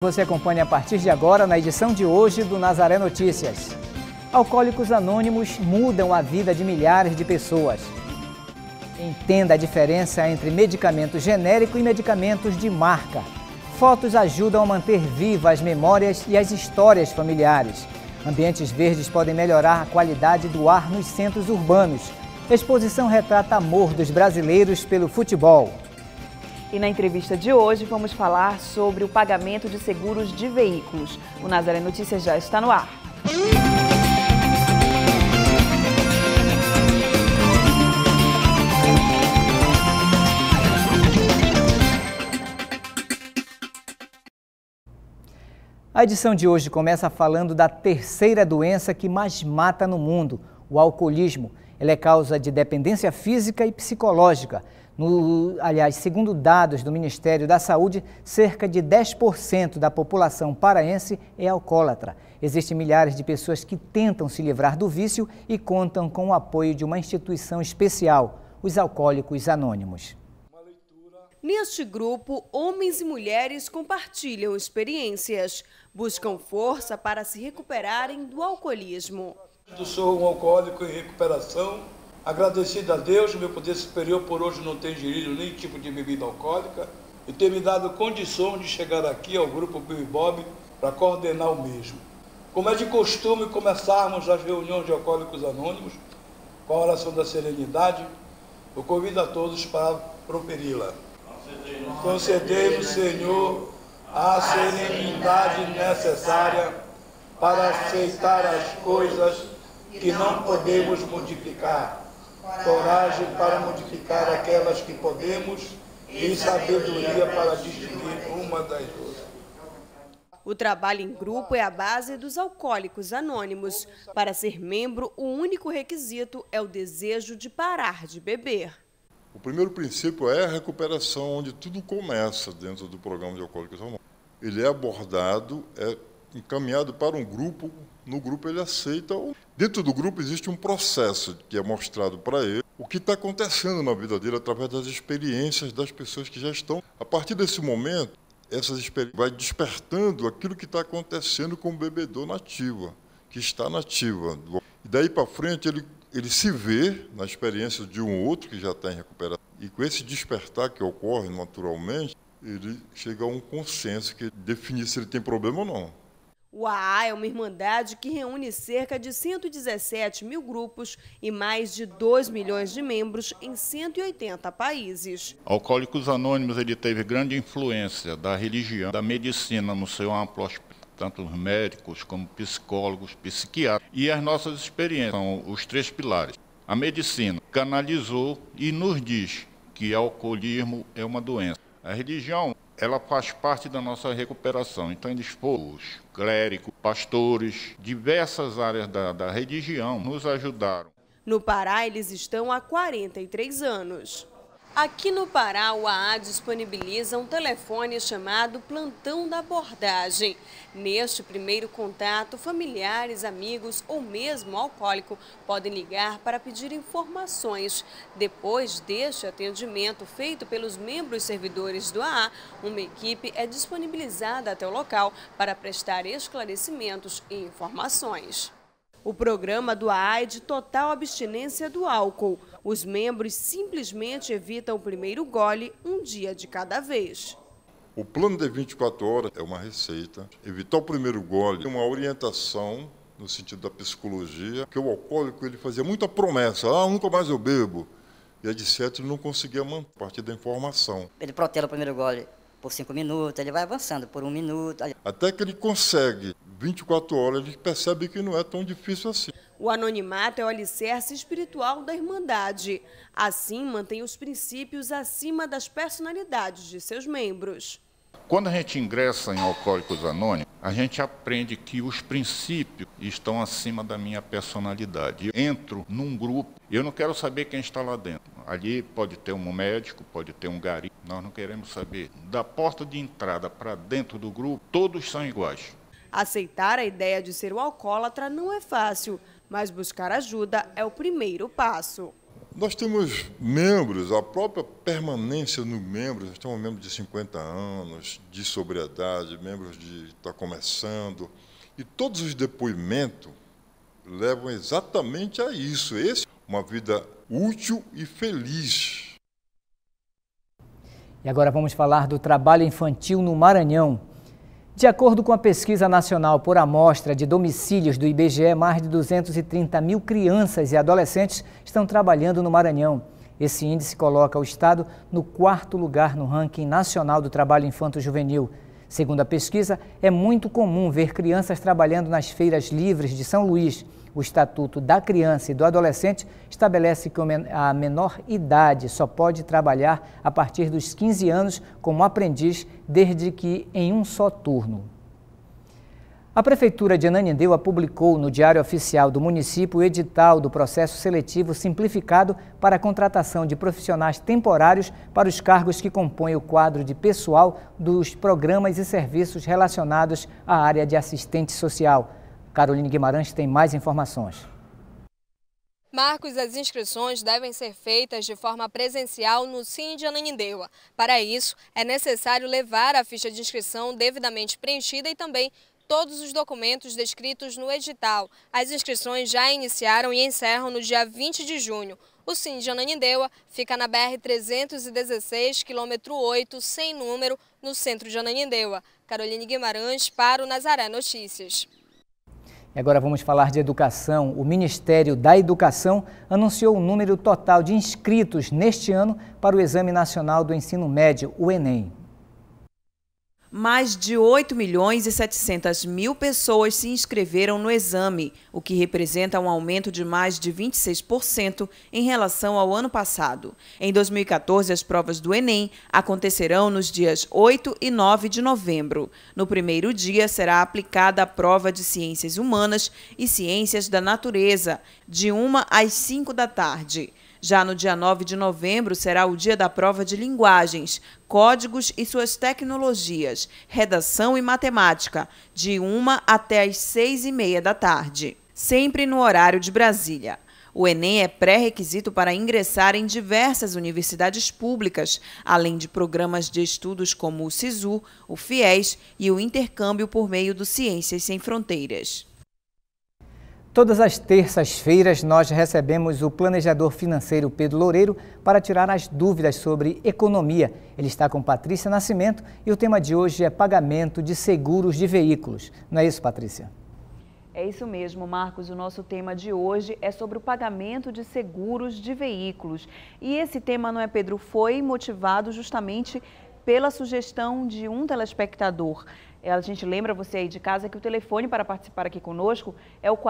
Você acompanha a partir de agora na edição de hoje do Nazaré Notícias. Alcoólicos Anônimos mudam a vida de milhares de pessoas. Entenda a diferença entre medicamento genérico e medicamentos de marca. Fotos ajudam a manter vivas as memórias e as histórias familiares. Ambientes verdes podem melhorar a qualidade do ar nos centros urbanos. Exposição retrata amor dos brasileiros pelo futebol. E na entrevista de hoje vamos falar sobre o pagamento de seguros de veículos. O Nazaré Notícias já está no ar. A edição de hoje começa falando da terceira doença que mais mata no mundo, o alcoolismo. Ela é causa de dependência física e psicológica. Segundo dados do Ministério da Saúde, cerca de 10% da população paraense é alcoólatra. Existem milhares de pessoas que tentam se livrar do vício e contam com o apoio de uma instituição especial, os Alcoólicos Anônimos. Neste grupo, homens e mulheres compartilham experiências, buscam força para se recuperarem do alcoolismo. Eu sou um alcoólico em recuperação. Agradecido a Deus, meu poder superior por hoje não ter ingerido nenhum tipo de bebida alcoólica e ter me dado condições de chegar aqui ao grupo Bill e Bob para coordenar o mesmo. Como é de costume começarmos as reuniões de Alcoólicos Anônimos com a oração da serenidade, eu convido a todos para proferi-la. Concedei-nos, Senhor, a serenidade necessária para aceitar as coisas que não podemos modificar, coragem para modificar aquelas que podemos e sabedoria para distinguir uma das outras. O trabalho em grupo é a base dos Alcoólicos Anônimos. Para ser membro, o único requisito é o desejo de parar de beber. O primeiro princípio é a recuperação, onde tudo começa dentro do programa de Alcoólicos Anônimos. Ele é abordado, é encaminhado para um grupo, no grupo ele aceita. Dentro do grupo existe um processo que é mostrado para ele, o que está acontecendo na vida dele através das experiências das pessoas que já estão. A partir desse momento, essas experiências vai despertando aquilo que está acontecendo com o bebedor nativa, que está nativa. E daí para frente ele se vê na experiência de um outro que já está em recuperação. E com esse despertar que ocorre naturalmente, ele chega a um consenso que define se ele tem problema ou não. O AA é uma irmandade que reúne cerca de 117 mil grupos e mais de 2 milhões de membros em 180 países. Alcoólicos Anônimos ele teve grande influência da religião, da medicina no seu amplo aspecto. Tanto os médicos como psicólogos, psiquiatras. E as nossas experiências são os três pilares. A medicina canalizou e nos diz que alcoolismo é uma doença. A religião, ela faz parte da nossa recuperação. Então, eles foram os clérigos, pastores, diversas áreas da religião nos ajudaram. No Pará, eles estão há 43 anos. Aqui no Pará, o AA disponibiliza um telefone chamado Plantão da Abordagem. Neste primeiro contato, familiares, amigos ou mesmo alcoólico podem ligar para pedir informações. Depois deste atendimento feito pelos membros servidores do AA, uma equipe é disponibilizada até o local para prestar esclarecimentos e informações. O programa do AA é de total abstinência do álcool. Os membros simplesmente evitam o primeiro gole um dia de cada vez. O plano de 24 horas é uma receita. Evitar o primeiro gole é uma orientação no sentido da psicologia, que o alcoólico ele fazia muita promessa, nunca mais eu bebo. E aí de certo ele não conseguia manter a partir da informação. Ele protela o primeiro gole por 5 minutos, ele vai avançando por 1 minuto. Até que ele consegue 24 horas, ele percebe que não é tão difícil assim. O anonimato é o alicerce espiritual da Irmandade. Assim, mantém os princípios acima das personalidades de seus membros. Quando a gente ingressa em Alcoólicos Anônimos, a gente aprende que os princípios estão acima da minha personalidade. Eu entro num grupo, eu não quero saber quem está lá dentro. Ali pode ter um médico, pode ter um gari. Nós não queremos saber. Da porta de entrada para dentro do grupo, todos são iguais. Aceitar a ideia de ser um alcoólatra não é fácil, mas buscar ajuda é o primeiro passo. Nós temos membros, a própria permanência no membro, nós temos membros de 50 anos, de sobriedade, membros de estar começando, e todos os depoimentos levam exatamente a isso, uma vida útil e feliz. E agora vamos falar do trabalho infantil no Maranhão. De acordo com a Pesquisa Nacional por Amostra de Domicílios do IBGE, mais de 230 mil crianças e adolescentes estão trabalhando no Maranhão. Esse índice coloca o estado no 4º lugar no ranking nacional do trabalho infanto-juvenil. Segundo a pesquisa, é muito comum ver crianças trabalhando nas feiras livres de São Luís. O Estatuto da Criança e do Adolescente estabelece que a menor idade só pode trabalhar a partir dos 15 anos como aprendiz, desde que em um só turno. A Prefeitura de Ananindeua publicou no Diário Oficial do município o edital do processo seletivo simplificado para a contratação de profissionais temporários para os cargos que compõem o quadro de pessoal dos programas e serviços relacionados à área de assistente social. Caroline Guimarães tem mais informações. Marcos, as inscrições devem ser feitas de forma presencial no SIM de Ananindeua. Para isso, é necessário levar a ficha de inscrição devidamente preenchida e também todos os documentos descritos no edital. As inscrições já iniciaram e encerram no dia 20 de junho. O SIM de Ananindeua fica na BR-316, quilômetro 8, sem número, no centro de Ananindeua. Caroline Guimarães para o Nazaré Notícias. E agora vamos falar de educação. O Ministério da Educação anunciou o número total de inscritos neste ano para o Exame Nacional do Ensino Médio, o Enem. Mais de 8.700.000 pessoas se inscreveram no exame, o que representa um aumento de mais de 26% em relação ao ano passado. Em 2014, as provas do Enem acontecerão nos dias 8 e 9 de novembro. No primeiro dia, será aplicada a prova de Ciências Humanas e Ciências da Natureza, de 1 às 5 da tarde. Já no dia 9 de novembro será o dia da prova de linguagens, códigos e suas tecnologias, redação e matemática, de 1 até às 6h30 da tarde, sempre no horário de Brasília. O Enem é pré-requisito para ingressar em diversas universidades públicas, além de programas de estudos como o SISU, o FIES e o intercâmbio por meio do Ciências Sem Fronteiras. Todas as terças-feiras nós recebemos o planejador financeiro Pedro Loureiro para tirar as dúvidas sobre economia. Ele está com Patrícia Nascimento e o tema de hoje é pagamento de seguros de veículos. Não é isso, Patrícia? É isso mesmo, Marcos. O nosso tema de hoje é sobre o pagamento de seguros de veículos. E esse tema, não é, Pedro, foi motivado justamente pela sugestão de um telespectador. A gente lembra você aí de casa que o telefone para participar aqui conosco é o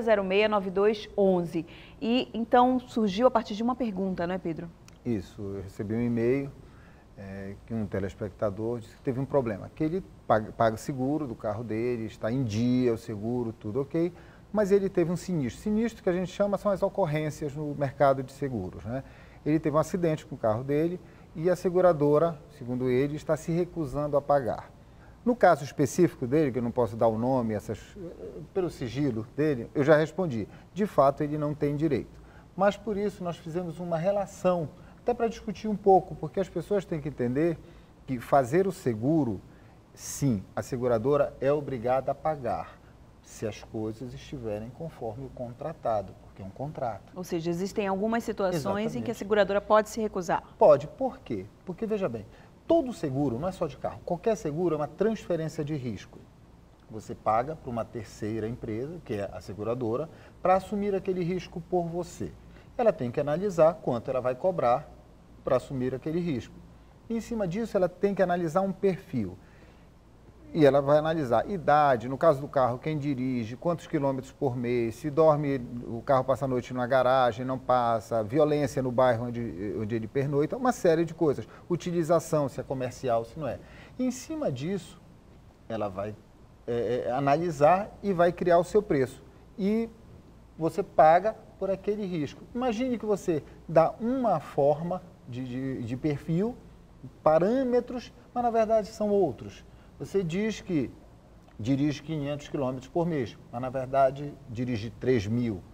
4006-9211. E então surgiu a partir de uma pergunta, não é, Pedro? Isso, eu recebi um e-mail que um telespectador disse que teve um problema, que ele paga seguro do carro dele, está em dia, o seguro, tudo ok, mas ele teve um sinistro. Sinistro que a gente chama são as ocorrências no mercado de seguros, né? Ele teve um acidente com o carro dele e a seguradora, segundo ele, está se recusando a pagar. No caso específico dele, que eu não posso dar o nome, pelo sigilo dele, eu já respondi. De fato, ele não tem direito. Mas por isso nós fizemos uma relação, até para discutir um pouco, porque as pessoas têm que entender que fazer o seguro, sim, a seguradora é obrigada a pagar, se as coisas estiverem conforme o contratado, porque é um contrato. Ou seja, existem algumas situações Exatamente. em que a seguradora pode se recusar. Pode. Por quê? Porque, veja bem, todo seguro, não é só de carro, qualquer seguro é uma transferência de risco. Você paga para uma terceira empresa, que é a seguradora, para assumir aquele risco por você. Ela tem que analisar quanto ela vai cobrar para assumir aquele risco. E, em cima disso, ela tem que analisar um perfil. E ela vai analisar idade, no caso do carro, quem dirige, quantos quilômetros por mês, se dorme, o carro passa a noite na garagem, não passa, violência no bairro onde ele pernoita, uma série de coisas. Utilização, se é comercial, se não é. E, em cima disso, ela vai analisar e vai criar o seu preço. E você paga por aquele risco. Imagine que você dá uma forma de perfil, parâmetros, mas na verdade são outros. Você diz que dirige 500 km por mês, mas na verdade dirige 3.000.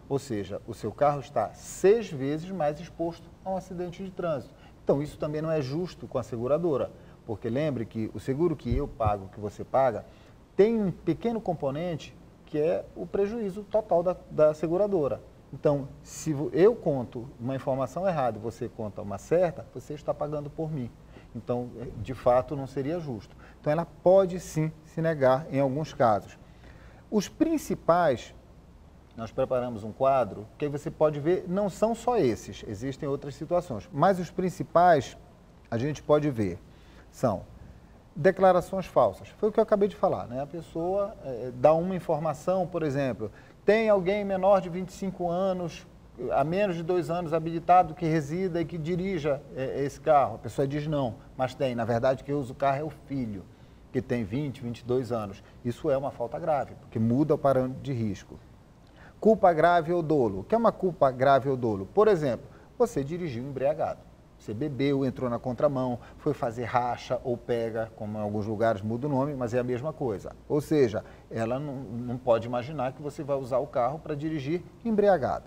Ou seja, o seu carro está 6 vezes mais exposto a um acidente de trânsito. Então, isso também não é justo com a seguradora, porque lembre que o seguro que eu pago, que você paga, tem um pequeno componente que é o prejuízo total da seguradora. Então, se eu conto uma informação errada e você conta uma certa, você está pagando por mim. Então, de fato, não seria justo. Então, ela pode sim se negar em alguns casos. Os principais, nós preparamos um quadro que aí você pode ver, não são só esses, existem outras situações, mas os principais a gente pode ver são declarações falsas. Foi o que eu acabei de falar, né? A pessoa dá uma informação, por exemplo, tem alguém menor de 25 anos, há menos de 2 anos habilitado que resida e que dirija esse carro. A pessoa diz não, mas tem. Na verdade, quem usa o carro é o filho, que tem 20, 22 anos. Isso é uma falta grave, porque muda o parâmetro de risco. Culpa grave ou dolo. O que é uma culpa grave ou dolo? Por exemplo, você dirigiu embriagado. Você bebeu, entrou na contramão, foi fazer racha ou pega, como em alguns lugares muda o nome, mas é a mesma coisa. Ou seja, ela não pode imaginar que você vai usar o carro para dirigir embriagado.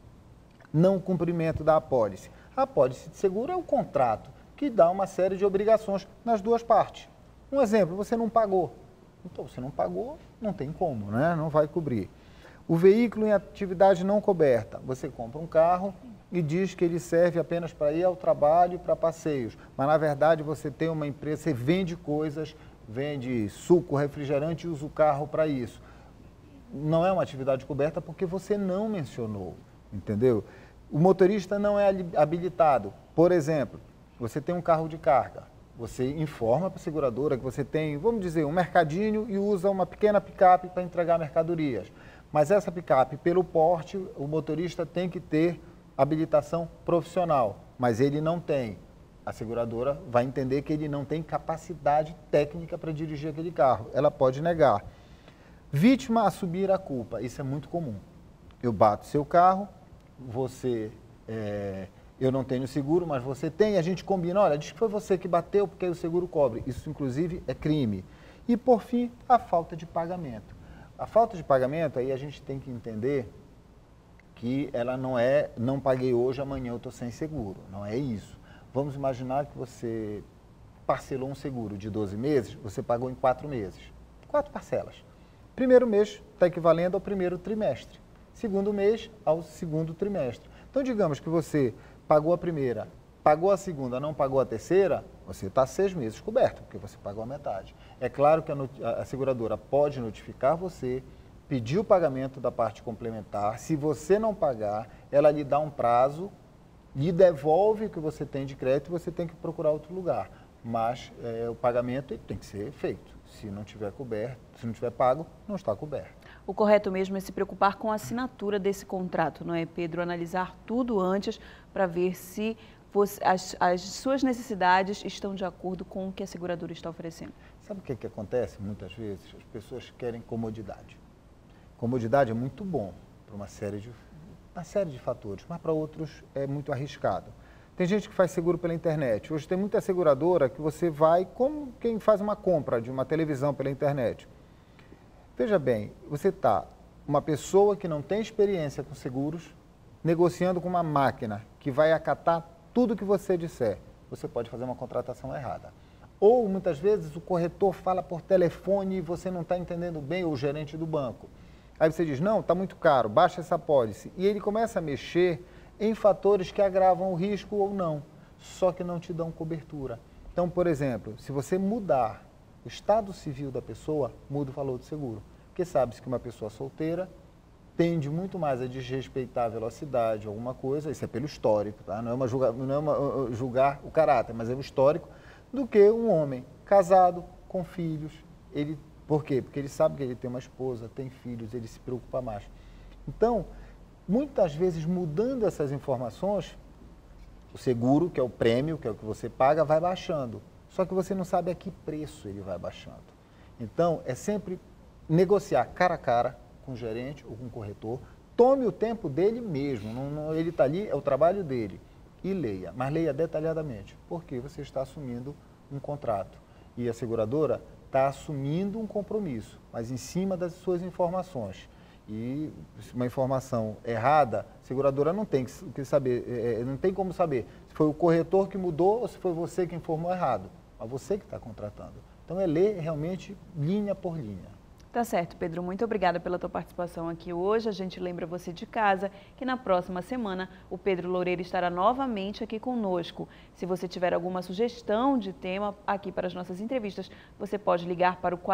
Não cumprimento da apólice. A apólice de seguro é o contrato que dá uma série de obrigações nas duas partes. Um exemplo, você não pagou. Então, você não pagou, não tem como, né? Não vai cobrir. O veículo em atividade não coberta. Você compra um carro e diz que ele serve apenas para ir ao trabalho e para passeios. Mas, na verdade, você tem uma empresa, você vende coisas, vende suco, refrigerante e usa o carro para isso. Não é uma atividade coberta porque você não mencionou, entendeu? O motorista não é habilitado. Por exemplo, você tem um carro de carga. Você informa para a seguradora que você tem, vamos dizer, um mercadinho e usa uma pequena picape para entregar mercadorias. Mas essa picape, pelo porte, o motorista tem que ter habilitação profissional, mas ele não tem. A seguradora vai entender que ele não tem capacidade técnica para dirigir aquele carro. Ela pode negar. Vítima assumir a culpa. Isso é muito comum. Eu bato seu carro, você... eu não tenho seguro, mas você tem, a gente combina, olha, diz que foi você que bateu porque aí o seguro cobre. Isso, inclusive, é crime. E, por fim, a falta de pagamento. A falta de pagamento, aí a gente tem que entender que ela não é, não paguei hoje, amanhã eu estou sem seguro. Não é isso. Vamos imaginar que você parcelou um seguro de 12 meses, você pagou em 4 meses. 4 parcelas. Primeiro mês está equivalendo ao primeiro trimestre. Segundo mês, ao segundo trimestre. Então, digamos que você pagou a primeira, pagou a segunda, não pagou a terceira, você está 6 meses coberto, porque você pagou a metade. É claro que a seguradora pode notificar você, pedir o pagamento da parte complementar. Se você não pagar, ela lhe dá um prazo, lhe devolve o que você tem de crédito e você tem que procurar outro lugar. Mas o pagamento tem que ser feito. Se não tiver coberto, se não tiver pago, não está coberto. O correto mesmo é se preocupar com a assinatura desse contrato, não é, Pedro? Analisar tudo antes para ver se as suas necessidades estão de acordo com o que a seguradora está oferecendo. Sabe o que acontece muitas vezes? As pessoas querem comodidade. Comodidade é muito bom para uma série de fatores, mas para outros é muito arriscado. Tem gente que faz seguro pela internet. Hoje tem muita seguradora que você vai como quem faz uma compra de uma televisão pela internet. Veja bem, você está uma pessoa que não tem experiência com seguros, negociando com uma máquina que vai acatar tudo que você disser. Você pode fazer uma contratação errada. Ou, muitas vezes, o corretor fala por telefone e você não está entendendo bem, ou o gerente do banco. Aí você diz, não, está muito caro, baixa essa apólice. E ele começa a mexer em fatores que agravam o risco ou não, só que não te dão cobertura. Então, por exemplo, se você mudar o estado civil da pessoa, muda o valor do seguro. Porque sabe-se que uma pessoa solteira tende muito mais a desrespeitar a velocidade, alguma coisa, isso é pelo histórico, tá? Não é julgar o caráter, mas é o histórico, do que um homem casado, com filhos. Por quê? Porque ele sabe que ele tem uma esposa, tem filhos, ele se preocupa mais. Então, muitas vezes, mudando essas informações, o seguro, que é o prêmio, que é o que você paga, vai baixando. Só que você não sabe a que preço ele vai baixando. Então, é sempre negociar cara a cara com o gerente ou com o corretor. Tome o tempo dele mesmo. Ele está ali, é o trabalho dele. E leia, mas leia detalhadamente. Porque você está assumindo um contrato. E a seguradora está assumindo um compromisso, mas em cima das suas informações. E uma informação errada, a seguradora não tem que saber, não tem como saber se foi o corretor que mudou ou se foi você que informou errado. É você que está contratando. Então é ler realmente linha por linha. Tá certo, Pedro. Muito obrigada pela tua participação aqui hoje. A gente lembra você de casa que na próxima semana o Pedro Loureiro estará novamente aqui conosco. Se você tiver alguma sugestão de tema aqui para as nossas entrevistas, você pode ligar para o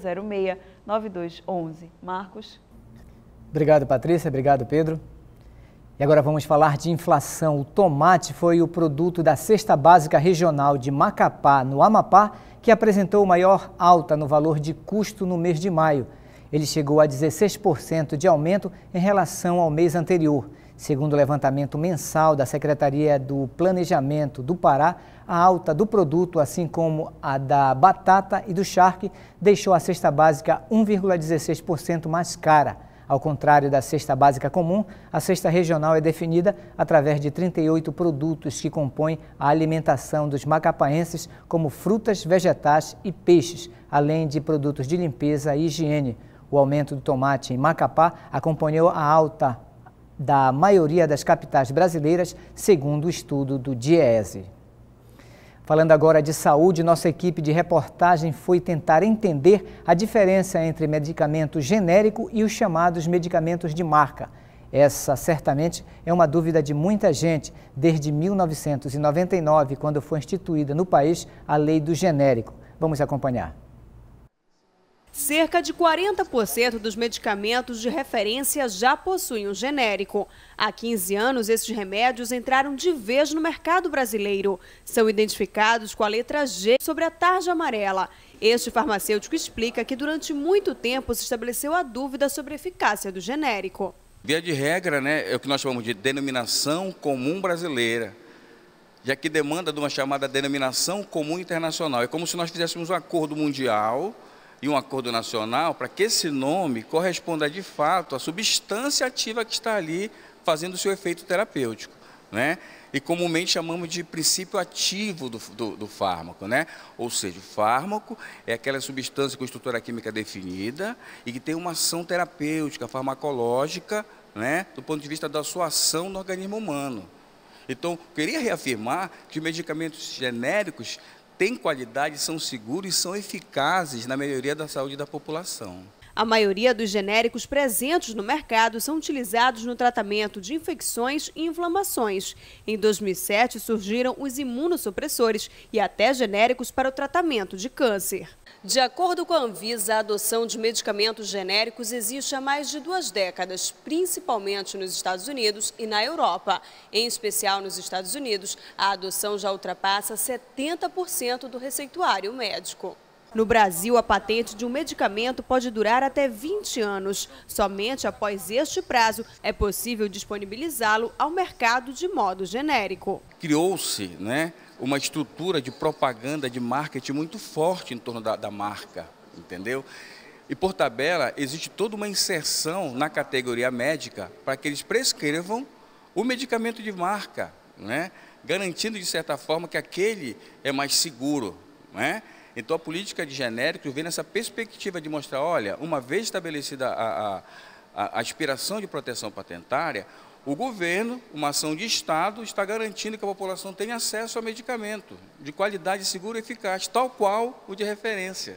4006-9211. Marcos? Obrigado, Patrícia. Obrigado, Pedro. E agora vamos falar de inflação. O tomate foi o produto da Cesta Básica Regional de Macapá, no Amapá, que apresentou maior alta no valor de custo no mês de maio. Ele chegou a 16% de aumento em relação ao mês anterior. Segundo o levantamento mensal da Secretaria do Planejamento do Pará, a alta do produto, assim como a da batata e do charque, deixou a cesta básica 1,16% mais cara. Ao contrário da cesta básica comum, a cesta regional é definida através de 38 produtos que compõem a alimentação dos macapaenses, como frutas, vegetais e peixes, além de produtos de limpeza e higiene. O aumento do tomate em Macapá acompanhou a alta da maioria das capitais brasileiras, segundo o estudo do DIEESE. Falando agora de saúde, nossa equipe de reportagem foi tentar entender a diferença entre medicamento genérico e os chamados medicamentos de marca. Essa, certamente, é uma dúvida de muita gente, desde 1999, quando foi instituída no país a lei do genérico. Vamos acompanhar. Cerca de 40% dos medicamentos de referência já possuem um genérico. Há 15 anos, esses remédios entraram de vez no mercado brasileiro. São identificados com a letra G sobre a tarja amarela. Este farmacêutico explica que durante muito tempo se estabeleceu a dúvida sobre a eficácia do genérico. Via de regra, é o que nós chamamos de denominação comum brasileira, já que demanda de uma chamada denominação comum internacional. É como se nós fizéssemos um acordo mundial e um acordo nacional para que esse nome corresponda de fato à substância ativa que está ali fazendo o seu efeito terapêutico, E comumente chamamos de princípio ativo do fármaco, Ou seja, o fármaco é aquela substância com estrutura química definida e que tem uma ação terapêutica, farmacológica, do ponto de vista da sua ação no organismo humano. Então, queria reafirmar que os medicamentos genéricos têm qualidade, são seguros e são eficazes na melhoria da saúde da população. A maioria dos genéricos presentes no mercado são utilizados no tratamento de infecções e inflamações. Em 2007, surgiram os imunossupressores e até genéricos para o tratamento de câncer. De acordo com a Anvisa, a adoção de medicamentos genéricos existe há mais de 2 décadas, principalmente nos Estados Unidos e na Europa. Em especial nos Estados Unidos, a adoção já ultrapassa 70% do receituário médico. No Brasil, a patente de um medicamento pode durar até 20 anos. Somente após este prazo é possível disponibilizá-lo ao mercado de modo genérico. Criou-se, uma estrutura de propaganda, de marketing muito forte em torno da marca, entendeu? E por tabela, existe toda uma inserção na categoria médica para que eles prescrevam o medicamento de marca, Garantindo de certa forma que aquele é mais seguro, Então, a política de genéricos vem nessa perspectiva de mostrar, olha, uma vez estabelecida a aspiração de proteção patentária, o governo, uma ação de Estado, está garantindo que a população tenha acesso ao medicamento de qualidade segura e eficaz, tal qual o de referência.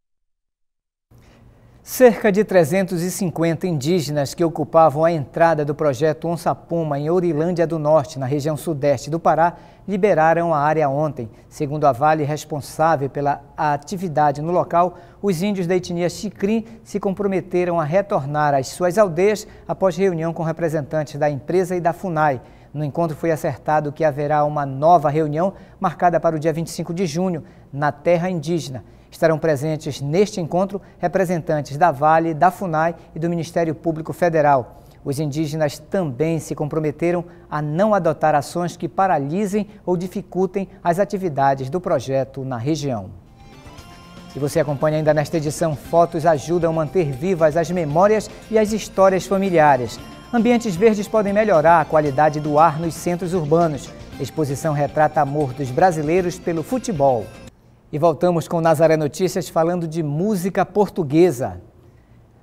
Cerca de 350 indígenas que ocupavam a entrada do projeto Onça-Puma em Ourilândia do Norte, na região sudeste do Pará, liberaram a área ontem. Segundo a Vale, responsável pela atividade no local, os índios da etnia Xicrim se comprometeram a retornar às suas aldeias após reunião com representantes da empresa e da FUNAI. No encontro foi acertado que haverá uma nova reunião marcada para o dia 25 de junho, na terra indígena. Estarão presentes neste encontro representantes da Vale, da FUNAI e do Ministério Público Federal. Os indígenas também se comprometeram a não adotar ações que paralisem ou dificultem as atividades do projeto na região. E você acompanha ainda nesta edição, fotos ajudam a manter vivas as memórias e as histórias familiares. Ambientes verdes podem melhorar a qualidade do ar nos centros urbanos. Exposição retrata amor dos brasileiros pelo futebol. E voltamos com Nazaré Notícias falando de música portuguesa.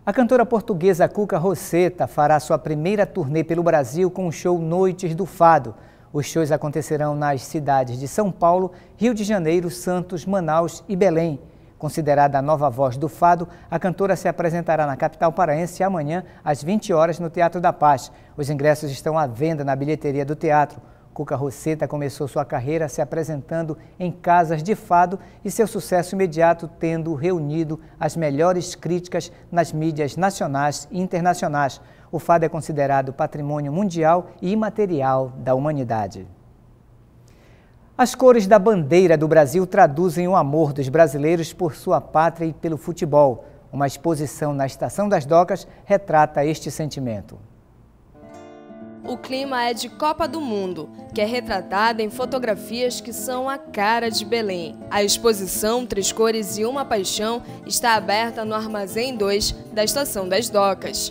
A cantora portuguesa Cuca Roseta fará sua primeira turnê pelo Brasil com o show Noites do Fado. Os shows acontecerão nas cidades de São Paulo, Rio de Janeiro, Santos, Manaus e Belém. Considerada a nova voz do fado, a cantora se apresentará na capital paraense amanhã às 20 horas no Teatro da Paz. Os ingressos estão à venda na bilheteria do teatro. Cuca Roseta começou sua carreira se apresentando em casas de fado e seu sucesso imediato tendo reunido as melhores críticas nas mídias nacionais e internacionais. O fado é considerado patrimônio mundial e imaterial da humanidade. As cores da bandeira do Brasil traduzem o amor dos brasileiros por sua pátria e pelo futebol. Uma exposição na Estação das Docas retrata este sentimento. O clima é de Copa do Mundo, que é retratada em fotografias que são a cara de Belém. A exposição Três Cores e Uma Paixão está aberta no Armazém 2 da Estação das Docas.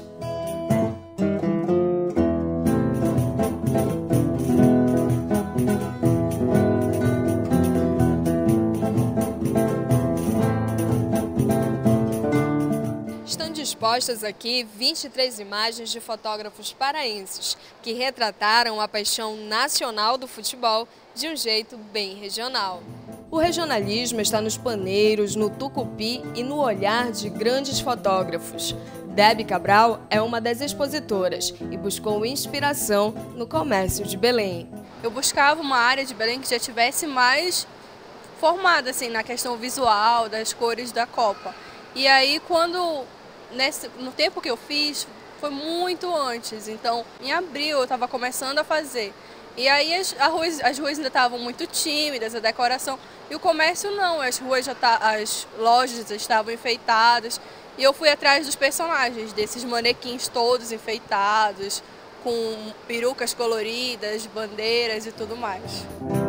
Expostas aqui 23 imagens de fotógrafos paraenses que retrataram a paixão nacional do futebol de um jeito bem regional. O regionalismo está nos paneiros, no tucupi e no olhar de grandes fotógrafos. Debbie Cabral é uma das expositoras e buscou inspiração no comércio de Belém. Eu buscava uma área de Belém que já tivesse mais formada assim, na questão visual, das cores da Copa. E aí, no tempo que eu fiz, foi muito antes, então em abril eu estava começando a fazer. E aí as ruas ainda estavam muito tímidas, a decoração, e o comércio não, as lojas já estavam enfeitadas. E eu fui atrás dos personagens, desses manequins todos enfeitados, com perucas coloridas, bandeiras e tudo mais.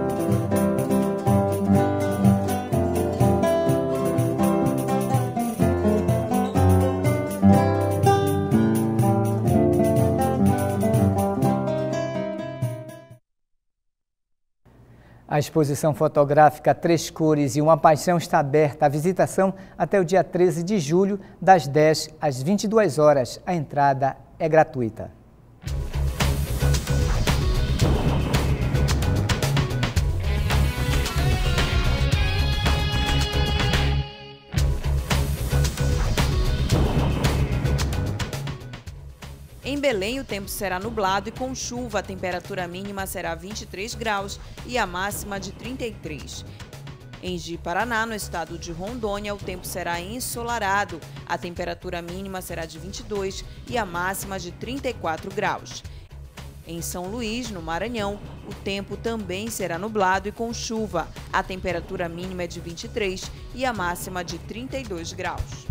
A exposição fotográfica Três Cores e Uma Paixão está aberta à visitação até o dia 13 de julho, das 10 às 22 horas. A entrada é gratuita. Em Belém, o tempo será nublado e com chuva. A temperatura mínima será 23 graus e a máxima de 33. Em Ji-Paraná, no estado de Rondônia, o tempo será ensolarado. A temperatura mínima será de 22 e a máxima de 34 graus. Em São Luís, no Maranhão, o tempo também será nublado e com chuva. A temperatura mínima é de 23 e a máxima de 32 graus.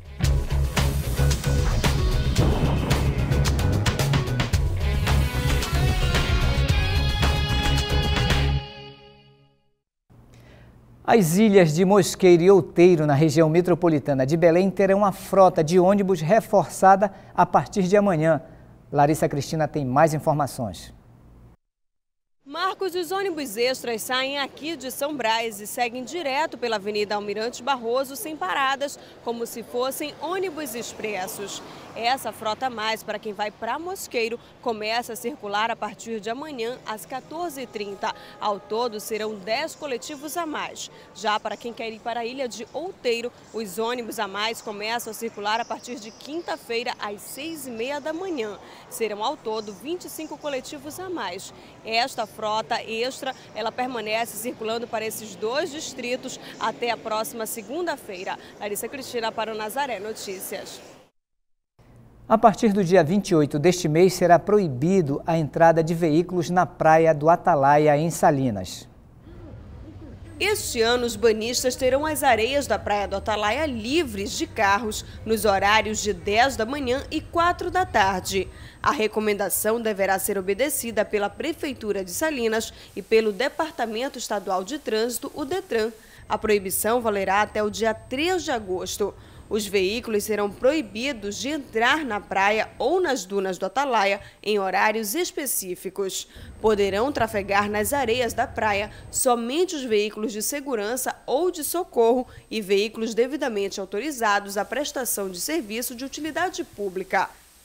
As ilhas de Mosqueiro e Outeiro, na região metropolitana de Belém, terão uma frota de ônibus reforçada a partir de amanhã. Larissa Cristina tem mais informações. Marcos, os ônibus extras saem aqui de São Brás e seguem direto pela Avenida Almirante Barroso sem paradas, como se fossem ônibus expressos. Essa frota a mais para quem vai para Mosqueiro começa a circular a partir de amanhã às 14h30. Ao todo serão 10 coletivos a mais. Já para quem quer ir para a ilha de Outeiro, os ônibus a mais começam a circular a partir de quinta-feira às 6h30 da manhã. Serão ao todo 25 coletivos a mais. Esta frota extra, ela permanece circulando para esses dois distritos até a próxima segunda-feira. Larissa Cristina para o Nazaré Notícias. A partir do dia 28 deste mês será proibido a entrada de veículos na praia do Atalaia, em Salinas. Este ano, os banhistas terão as areias da Praia do Atalaia livres de carros nos horários de 10 da manhã e 4 da tarde. A recomendação deverá ser obedecida pela Prefeitura de Salinas e pelo Departamento Estadual de Trânsito, o DETRAN. A proibição valerá até o dia 3 de agosto. Os veículos serão proibidos de entrar na praia ou nas dunas do Atalaia em horários específicos. Poderão trafegar nas areias da praia somente os veículos de segurança ou de socorro e veículos devidamente autorizados à prestação de serviço de utilidade pública.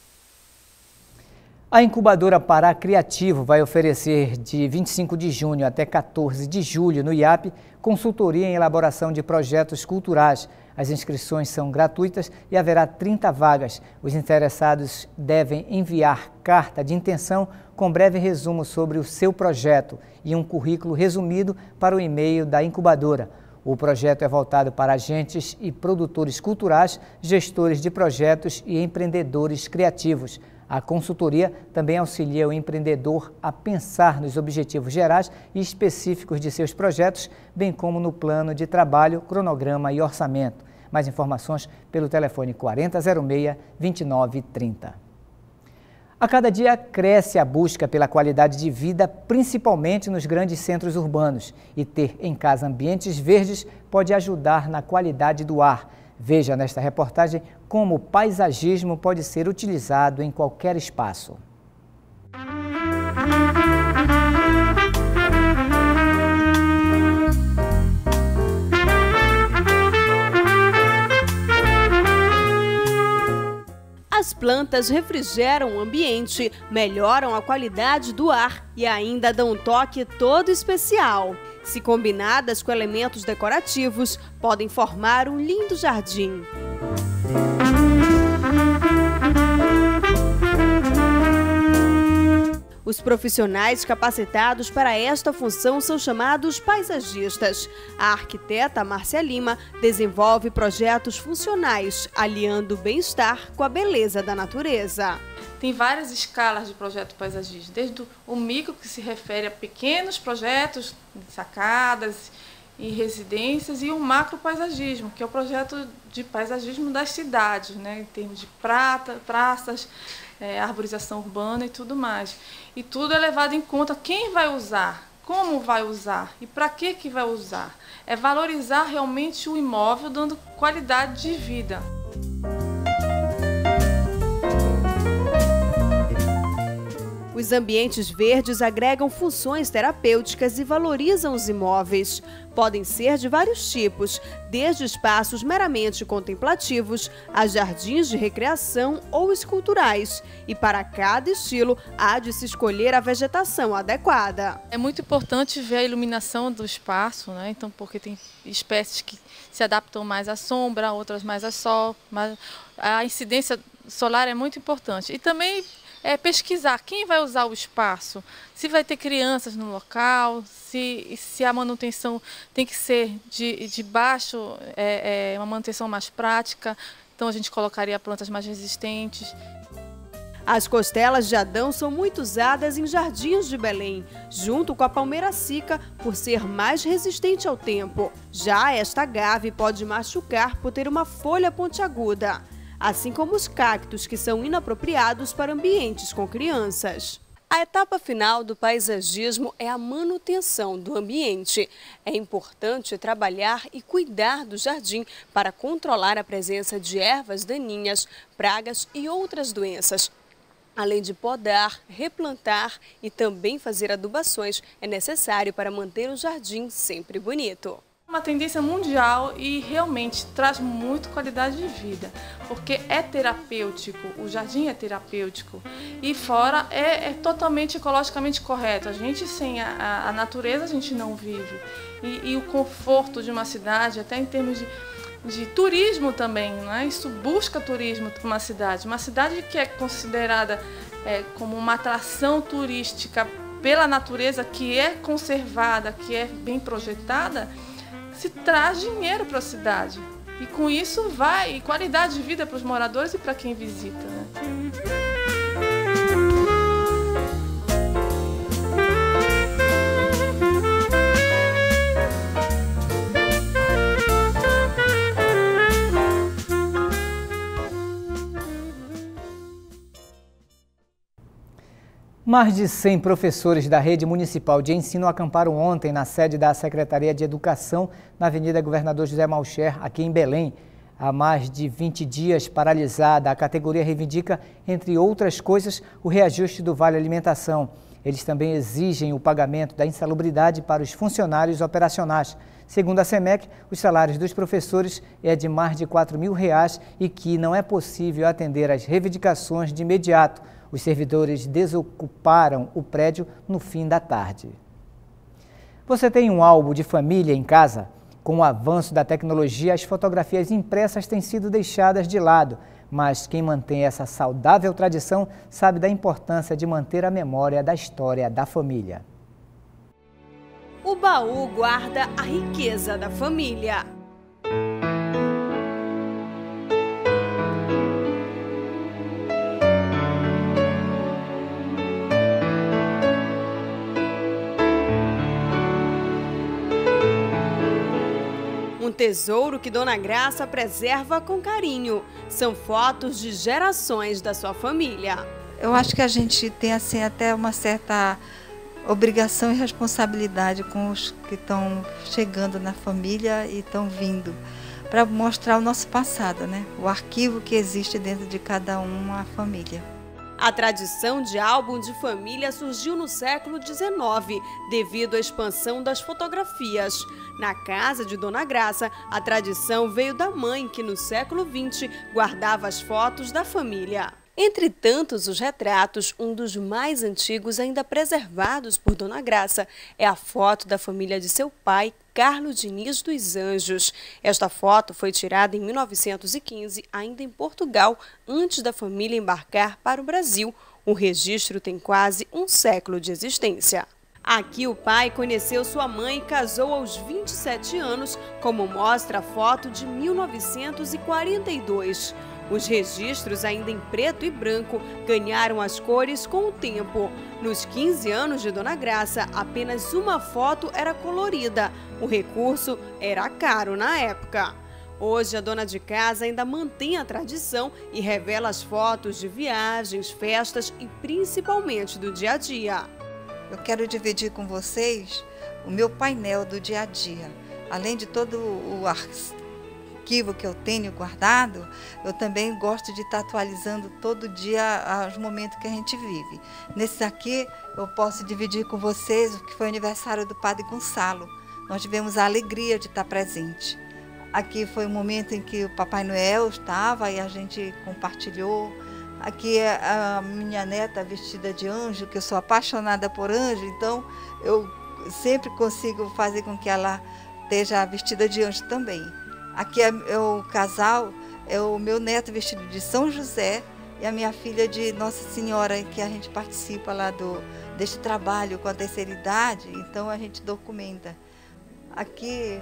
A incubadora Pará Criativo vai oferecer de 25 de junho até 14 de julho no IAP consultoria em elaboração de projetos culturais. As inscrições são gratuitas e haverá 30 vagas. Os interessados devem enviar carta de intenção com breve resumo sobre o seu projeto e um currículo resumido para o e-mail da incubadora. O projeto é voltado para agentes e produtores culturais, gestores de projetos e empreendedores criativos. A consultoria também auxilia o empreendedor a pensar nos objetivos gerais e específicos de seus projetos, bem como no plano de trabalho, cronograma e orçamento. Mais informações pelo telefone 4006-2930. A cada dia cresce a busca pela qualidade de vida, principalmente nos grandes centros urbanos. E ter em casa ambientes verdes pode ajudar na qualidade do ar. Veja nesta reportagem como o paisagismo pode ser utilizado em qualquer espaço. As plantas refrigeram o ambiente, melhoram a qualidade do ar e ainda dão um toque todo especial. Se combinadas com elementos decorativos, podem formar um lindo jardim. Os profissionais capacitados para esta função são chamados paisagistas. A arquiteta Márcia Lima desenvolve projetos funcionais, aliando o bem-estar com a beleza da natureza. Tem várias escalas de projeto paisagista, desde o micro, que se refere a pequenos projetos, sacadas e residências, e o macro paisagismo, que é o projeto de paisagismo das cidades, né, em termos de praças, arborização urbana e tudo mais. E tudo é levado em conta quem vai usar, como vai usar e para que vai usar. É valorizar realmente o imóvel, dando qualidade de vida. Os ambientes verdes agregam funções terapêuticas e valorizam os imóveis. Podem ser de vários tipos, desde espaços meramente contemplativos a jardins de recreação ou esculturais. E para cada estilo, há de se escolher a vegetação adequada. É muito importante ver a iluminação do espaço, né? Então, porque tem espécies que se adaptam mais à sombra, outras mais ao sol. Mas a incidência solar é muito importante. E também pesquisar quem vai usar o espaço, se vai ter crianças no local, se a manutenção tem que ser de baixo, uma manutenção mais prática, então a gente colocaria plantas mais resistentes. As costelas de Adão são muito usadas em jardins de Belém, junto com a palmeira sica, por ser mais resistente ao tempo. Já esta agave pode machucar por ter uma folha pontiaguda, assim como os cactos, que são inapropriados para ambientes com crianças. A etapa final do paisagismo é a manutenção do ambiente. É importante trabalhar e cuidar do jardim para controlar a presença de ervas daninhas, pragas e outras doenças. Além de podar, replantar e também fazer adubações, é necessário para manter o jardim sempre bonito. Uma tendência mundial e realmente traz muito qualidade de vida, porque é terapêutico, o jardim é terapêutico e fora é totalmente ecologicamente correto. A gente sem a natureza a gente não vive e o conforto de uma cidade, até em termos de turismo também, né? Isso busca turismo para uma cidade que é considerada como uma atração turística pela natureza, que é conservada, que é bem projetada, se traz dinheiro para a cidade. E com isso vai qualidade de vida para os moradores e para quem visita, né? Mais de 100 professores da Rede Municipal de Ensino acamparam ontem na sede da Secretaria de Educação, na Avenida Governador José Malcher, aqui em Belém. Há mais de 20 dias paralisada, a categoria reivindica, entre outras coisas, o reajuste do Vale Alimentação. Eles também exigem o pagamento da insalubridade para os funcionários operacionais. Segundo a SEMEC, os salários dos professores é de mais de R$ 4.000 e que não é possível atender às reivindicações de imediato. Os servidores desocuparam o prédio no fim da tarde. Você tem um álbum de família em casa? Com o avanço da tecnologia, as fotografias impressas têm sido deixadas de lado, mas quem mantém essa saudável tradição sabe da importância de manter a memória da história da família. O baú guarda a riqueza da família. Um tesouro que Dona Graça preserva com carinho. São fotos de gerações da sua família. Eu acho que a gente tem assim até uma certa obrigação e responsabilidade com os que estão chegando na família e estão vindo, para mostrar o nosso passado, né? O arquivo que existe dentro de cada uma família. A tradição de álbum de família surgiu no século XIX, devido à expansão das fotografias. Na casa de Dona Graça, a tradição veio da mãe, que no século XX guardava as fotos da família. Entre tantos os retratos, um dos mais antigos ainda preservados por Dona Graça é a foto da família de seu pai, Carlos Diniz dos Anjos. Esta foto foi tirada em 1915, ainda em Portugal, antes da família embarcar para o Brasil. O registro tem quase um século de existência. Aqui o pai conheceu sua mãe e casou aos 27 anos, como mostra a foto de 1942. Os registros, ainda em preto e branco, ganharam as cores com o tempo. Nos 15 anos de Dona Graça, apenas uma foto era colorida. O recurso era caro na época. Hoje, a dona de casa ainda mantém a tradição e revela as fotos de viagens, festas e principalmente do dia a dia. Eu quero dividir com vocês o meu painel do dia a dia. Além de todo o arquivo que eu tenho guardado, eu também gosto de estar atualizando todo dia os momentos que a gente vive. Nesse aqui, eu posso dividir com vocês o que foi o aniversário do Padre Gonçalo. Nós tivemos a alegria de estar presente. Aqui foi o momento em que o Papai Noel estava e a gente compartilhou. Aqui é a minha neta vestida de anjo, que eu sou apaixonada por anjo, então eu sempre consigo fazer com que ela esteja vestida de anjo também. Aqui é o casal, é o meu neto vestido de São José e a minha filha de Nossa Senhora, que a gente participa lá deste trabalho com a terceira idade, então a gente documenta. Aqui,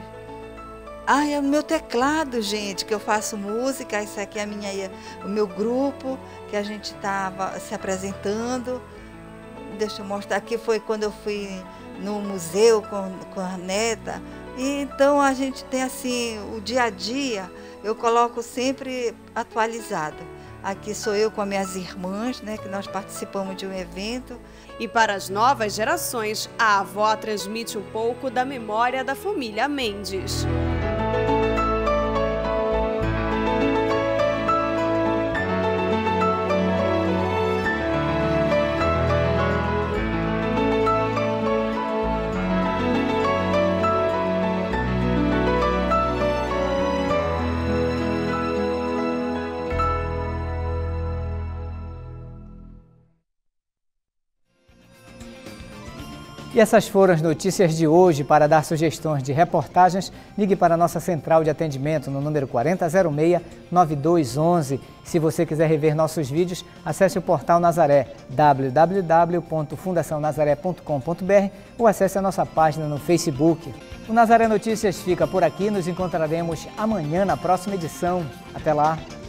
é o meu teclado, gente, que eu faço música, isso aqui é o meu grupo, que a gente estava se apresentando. Deixa eu mostrar, aqui foi quando eu fui no museu com a neta. E então a gente tem assim, o dia a dia, eu coloco sempre atualizado. Aqui sou eu com as minhas irmãs, né, que nós participamos de um evento. E para as novas gerações, a avó transmite um pouco da memória da família Mendes. E essas foram as notícias de hoje. Para dar sugestões de reportagens, ligue para a nossa central de atendimento no número 4006-9211. Se você quiser rever nossos vídeos, acesse o portal Nazaré, www.fundacionazaré.com.br ou acesse a nossa página no Facebook. O Nazaré Notícias fica por aqui, nos encontraremos amanhã na próxima edição. Até lá!